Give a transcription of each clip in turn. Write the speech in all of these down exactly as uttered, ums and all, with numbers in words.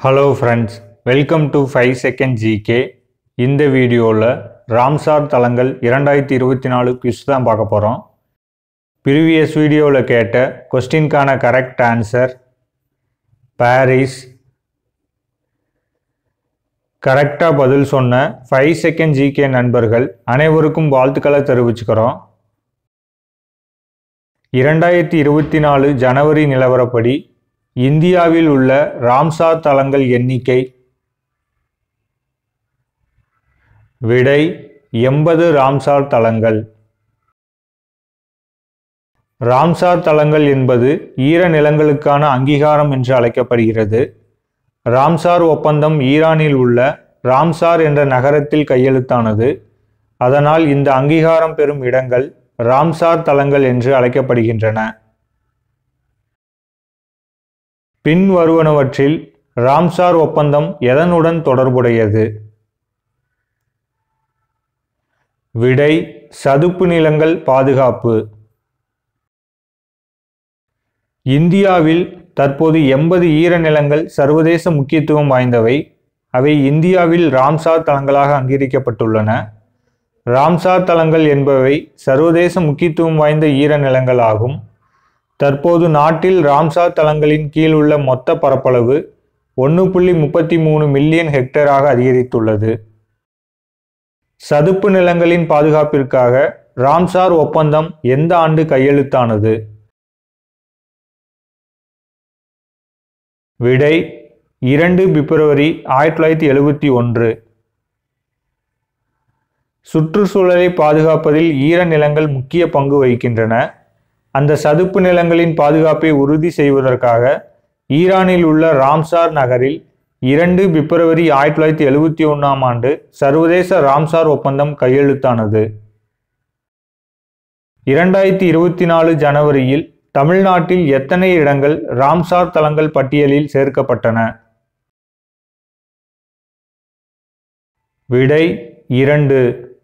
Hello friends, welcome to five second G K. இந்த வீடியோவில் Ramsar தலங்கள் இரண்டாயிரத்தி இருபத்தி நாலு குவிஸ் தான் பார்க்க போகிறோம். ப்ரீவியஸ் வீடியோவில் கேட்ட கொஸ்டின்கான கரெக்ட் ஆன்சர் பாரிஸ். கரெக்டாக பதில் சொன்ன ஃபைவ் செகண்ட் G K நண்பர்கள் அனைவருக்கும் வாழ்த்துக்களை தெரிவிச்சுக்கிறோம். இரண்டாயிரத்தி இருபத்தி நாலு ஜனவரி நிலவரப்படி இந்தியாவில் உள்ள ராம்சார் தலங்கள் எண்ணிக்கை விடை எண்பது ராம்சார் தலங்கள். ராம்சார் தலங்கள் என்பது ஈர நிலங்களுக்கான அங்கீகாரம் என்று அழைக்கப்படுகிறது. ராம்சார் ஒப்பந்தம் ஈரானில் உள்ள ராம்சார் என்ற நகரத்தில் கையெழுத்தானது. அதனால் இந்த அங்கீகாரம் பெறும் இடங்கள் ராம்சார் தலங்கள் என்று அழைக்கப்படுகின்றன. பின் வருவனவற்றில் ராம்சார் ஒப்பந்தம் எதனுடன் தொடர்புடையது? விடை சதுப்பு நிலங்கள் பாதுகாப்பு. இந்தியாவில் தற்போது எண்பது ஈர நிலங்கள் சர்வதேச முக்கியத்துவம் வாய்ந்தவை. அவை இந்தியாவில் ராம்சார் தலங்களாக அங்கீகரிக்கப்பட்டுள்ளன. ராம்சார் தலங்கள் என்பவை சர்வதேச முக்கியத்துவம் வாய்ந்த ஈர நிலங்கள் ஆகும். தற்போது நாட்டில் ராம்சார் தலங்களின் கீழ் உள்ள மொத்த பரப்பளவு ஒன்று புள்ளி முப்பத்தி மூணு மில்லியன் ஹெக்டேராக அதிகரித்துள்ளது. சதுப்பு நிலங்களின் பாதுகாப்பிற்காக ராம்சார் ஒப்பந்தம் எந்த ஆண்டு கையெழுத்தானது? விடை இரண்டு பிப்ரவரி ஆயிரத்தி தொள்ளாயிரத்தி எழுபத்தி ஒன்று. சுற்றுச்சூழலை பாதுகாப்பதில் ஈர நிலங்கள் முக்கிய பங்கு வகிக்கின்றன. அந்த சதுப்பு நிலங்களின் பாதுகாப்பை உறுதி செய்வதற்காக ஈரானில் உள்ள ராம்சார் நகரில் இரண்டு பிப்ரவரி ஆயிரத்தி தொள்ளாயிரத்தி எழுபத்தி ஒன்றாம் ஆண்டு சர்வதேச ராம்சார் ஒப்பந்தம் கையெழுத்தானது. இரண்டாயிரத்தி இருபத்தி நாலு ஜனவரியில் தமிழ்நாட்டில் எத்தனை இடங்கள் ராம்சார் தலங்கள் பட்டியலில் சேர்க்கப்பட்டன? விடை இரண்டு.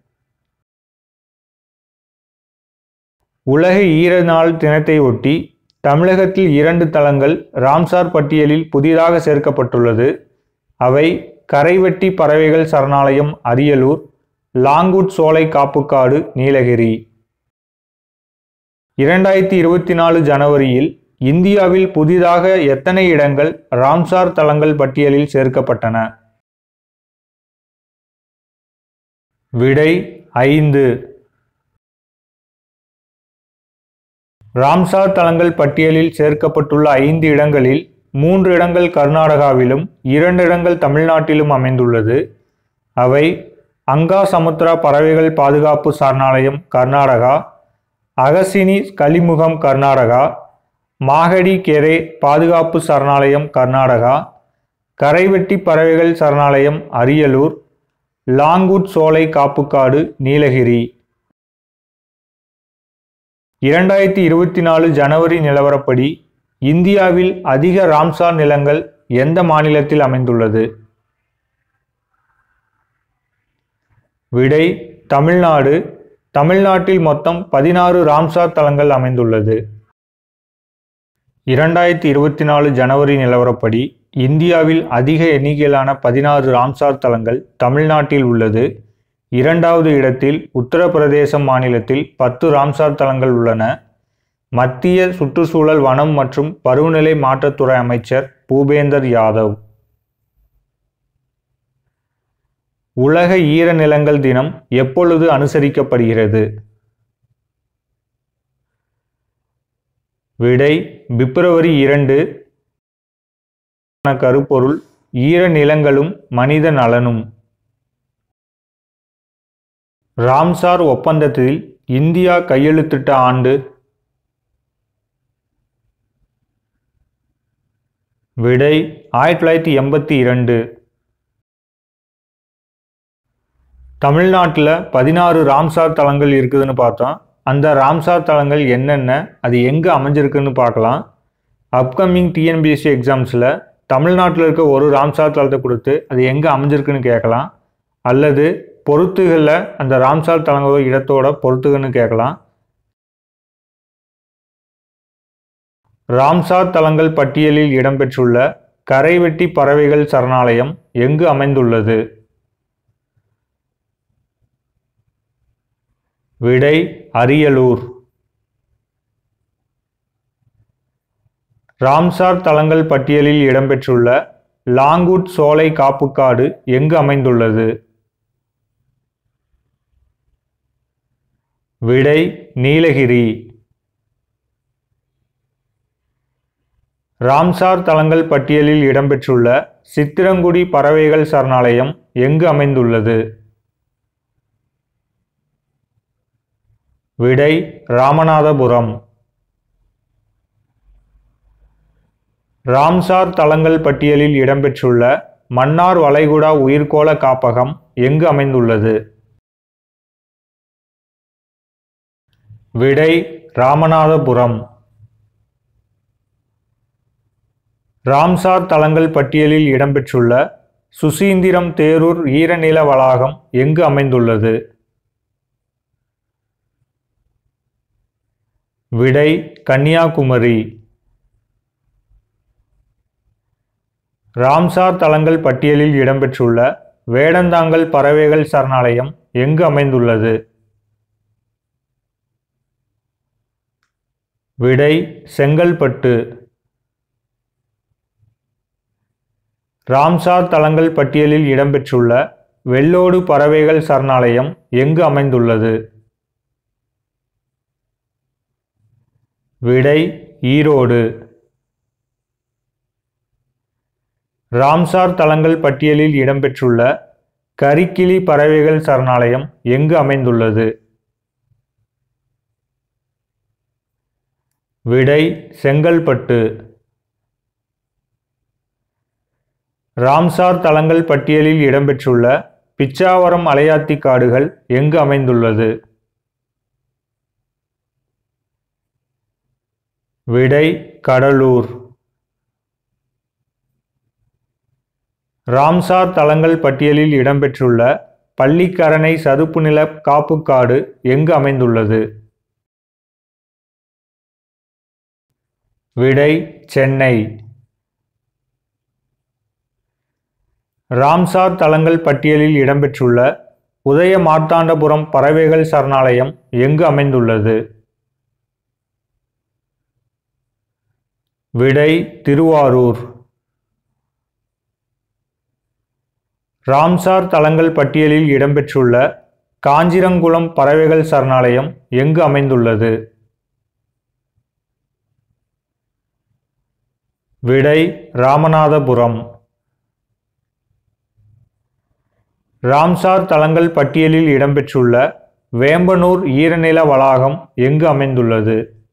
உலக ஈர நாள் தினத்தை ஒட்டி தமிழகத்தில் இரண்டு தலங்கள் ராம்சார் பட்டியலில் புதிதாக சேர்க்கப்பட்டுள்ளது. அவை கரைவெட்டி பறவைகள் சரணாலயம் அரியலூர், லாங்குட் சோலை காப்புக்காடு நீலகிரி. இரண்டாயிரத்தி இருபத்தி நாலு ஜனவரியில் இந்தியாவில் புதிதாக எத்தனை இடங்கள் ராம்சார் தலங்கள் பட்டியலில் சேர்க்கப்பட்டன? விடை ஐந்து. ராம்சார் தலங்கள் பட்டியலில் சேர்க்கப்பட்டுள்ள ஐந்து இடங்களில் மூன்று இடங்கள் கர்நாடகாவிலும் இரண்டு இடங்கள் தமிழ்நாட்டிலும் அமைந்துள்ளது. அவை அங்கா சமுத்திரா பறவைகள் பாதுகாப்பு சரணாலயம் கர்நாடகா, அகசினி கலிமுகம் கர்நாடகா, மாகடி கெரே பாதுகாப்பு சரணாலயம் கர்நாடகா, கரைவெட்டி பறவைகள் சரணாலயம் அரியலூர், லாங்குட் சோலை காப்புக்காடு நீலகிரி. இரண்டாயிரத்தி இருபத்தி நாலு ஜனவரி நிலவரப்படி இந்தியாவில் அதிக ராம்சார் நிலங்கள் எந்த மாநிலத்தில் அமைந்துள்ளது? விடை தமிழ்நாடு. தமிழ்நாட்டில் மொத்தம் பதினாறு ராம்சார் தலங்கள் அமைந்துள்ளது. இரண்டாயிரத்தி இருபத்தி நாலு ஜனவரி நிலவரப்படி இந்தியாவில் அதிக எண்ணிக்கையிலான பதினாறு ராம்சார் தலங்கள் தமிழ்நாட்டில் உள்ளது. இரண்டாவது இடத்தில் உத்தரப்பிரதேசம் மாநிலத்தில் பத்து ராம்சார் தலங்கள் உள்ளன. மத்திய சுற்றுச்சூழல், வனம் மற்றும் பருவநிலை மாற்றத்துறை அமைச்சர் பூபேந்தர் யாதவ். உலக ஈர நிலங்கள் தினம் எப்பொழுது அனுசரிக்கப்படுகிறது? விடை பிப்ரவரி இரண்டு. கருப்பொருள் ஈர நிலங்களும் மனித நலனும். ராம்சார் ஒப்பந்தத்தில் இந்தியா கையெழுத்திட்ட ஆண்டு? விடை ஆயிரத்தி தொள்ளாயிரத்தி எண்பத்தி இரண்டு. தமிழ்நாட்டில் பதினாறு ராம்சார் தலங்கள் இருக்குதுன்னு பார்த்தோம். அந்த ராம்சார் தலங்கள் என்னென்ன, அது எங்கே அமைஞ்சிருக்குன்னு பார்க்கலாம். Upcoming T N P S C எக்ஸாம்ஸில் தமிழ்நாட்டில் இருக்க ஒரு ராம்சார் தலத்தை கொடுத்து அது எங்கே அமைஞ்சிருக்குன்னு கேட்கலாம். அல்லது பொறுத்துகளில் அந்த ராம்சார் தலங்களோட இடத்தோட பொறுத்துகன்னு கேட்கலாம். ராம்சார் தலங்கள் பட்டியலில் இடம்பெற்றுள்ள கரைவெட்டி பறவைகள் சரணாலயம் எங்கு அமைந்துள்ளது? விடை அரியலூர். ராம்சார் தலங்கள் பட்டியலில் இடம்பெற்றுள்ள லாங்குட் சோலை காப்புக்காடு எங்கு அமைந்துள்ளது? விடை நீலகிரி. ராம்சார் தலங்கள் பட்டியலில் இடம்பெற்றுள்ள சித்திரங்குடி பறவைகள் சரணாலயம் எங்கு அமைந்துள்ளது? விடை ராமநாதபுரம். ராம்சார் தலங்கள் பட்டியலில் இடம்பெற்றுள்ள மன்னார் வளைகுடா உயிர்க்கோள காப்பகம் எங்கு அமைந்துள்ளது? விடை ராமநாதபுரம். ராம்சார் தலங்கள் பட்டியலில் இடம்பெற்றுள்ள சுசீந்திரம் தேரூர் ஈரநில வளாகம் எங்கு அமைந்துள்ளது? விடை கன்னியாகுமரி. ராம்சார் தலங்கள் பட்டியலில் இடம்பெற்றுள்ள வேடந்தாங்கல் பறவைகள் சரணாலயம் எங்கு அமைந்துள்ளது? விடை செங்கல்பட்டு. ராம்சார் தலங்கள் பட்டியலில் இடம்பெற்றுள்ள வெள்ளோடு பறவைகள் சரணாலயம் எங்கு அமைந்துள்ளது? விடை ஈரோடு. ராம்சார் தலங்கள் பட்டியலில் இடம்பெற்றுள்ள கரிக்கிளி பறவைகள் சரணாலயம் எங்கு அமைந்துள்ளது? விடை செங்கல்பட்டு. ராம்சார் தலங்கள் பட்டியலில் இடம்பெற்றுள்ள பிச்சாவரம் அலையாத்தி காடுகள் எங்கு அமைந்துள்ளது? விடை கடலூர். ராம்சார் தலங்கள் பட்டியலில் இடம்பெற்றுள்ள பள்ளிக்கரணை சதுப்பு நில காப்புக்காடு எங்கு அமைந்துள்ளது? விடை சென்னை. ராம்சார் தலங்கள் பட்டியலில் இடம்பெற்றுள்ள உதய மார்த்தாண்டபுரம் பறவைகள் சரணாலயம் எங்கு அமைந்துள்ளது? விடை திருவாரூர். ராம்சார் தலங்கள் பட்டியலில் இடம்பெற்றுள்ள காஞ்சிரங்குளம் பறவைகள் சரணாலயம் எங்கு அமைந்துள்ளது? விடை ராமநாதபுரம். ராம்சார் தலங்கள் பட்டியலில் இடம்பெற்றுள்ள வேம்பனூர் ஈரநில வளாகம் எங்கு அமைந்துள்ளது?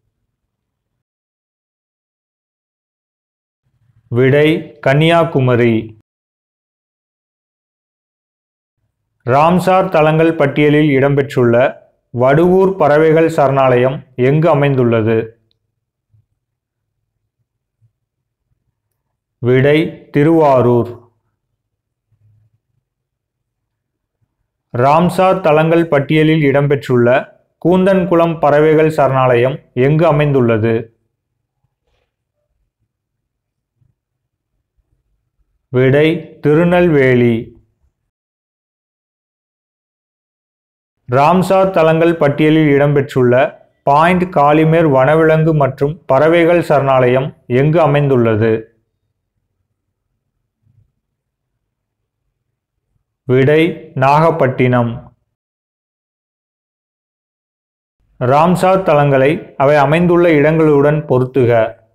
விடை கன்னியாகுமரி. ராம்சார் தலங்கள் பட்டியலில் இடம்பெற்றுள்ள வடுவூர் பறவைகள் சரணாலயம் எங்கு அமைந்துள்ளது? விடை திருவாரூர். ராம்சார் தலங்கள் பட்டியலில் இடம்பெற்றுள்ள கூந்தன்குளம் பறவைகள் சரணாலயம் எங்கு அமைந்துள்ளது? விடை திருநெல்வேலி. ராம்சார் தலங்கள் பட்டியலில் இடம்பெற்றுள்ள பாயிண்ட் காலிமேர் வனவிலங்கு மற்றும் பறவைகள் சரணாலயம் எங்கு அமைந்துள்ளது? விடை நாகப்பட்டினம். ராம்சார் தலங்களை அவை அமைந்துள்ள இடங்களுடன் பொருத்துக.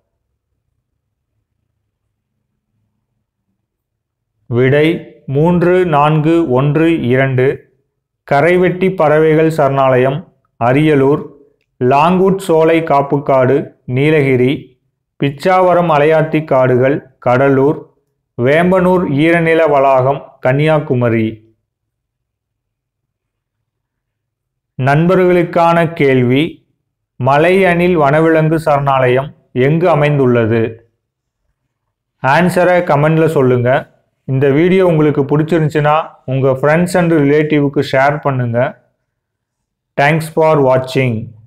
விடை மூன்று நான்கு ஒன்று இரண்டு. கரைவெட்டி பறவைகள் சரணாலயம் அரியலூர், லாங்குட் சோலை காப்புக்காடு நீலகிரி, பிச்சாவரம் அலையாத்தி காடுகள் கடலூர், வேம்பனூர் ஈரநில வளாகம் கன்னியாகுமரி. நண்பர்களுக்கான கேள்வி: மலை அணில் வனவிலங்கு சரணாலயம் எங்கு அமைந்துள்ளது? ஆன்சரை கமெண்ட்ல சொல்லுங்க. இந்த வீடியோ உங்களுக்கு பிடிச்சிருந்துச்சுன்னா உங்கள் ஃப்ரெண்ட்ஸ் அண்ட் ரிலேட்டிவ்க்கு ஷேர் பண்ணுங்கள். தேங்க்ஸ் ஃபார் வாட்சிங்.